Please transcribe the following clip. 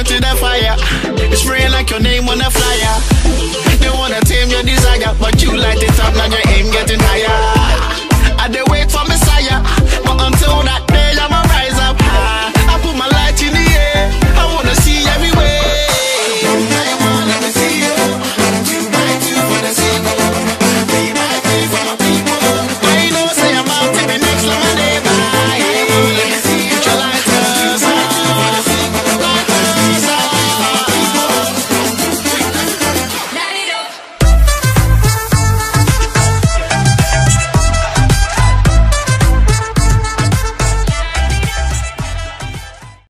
you to the fire. It's spraying like your name on a flyer. They wanna tame your desire, but you light it up, now your aim getting higher.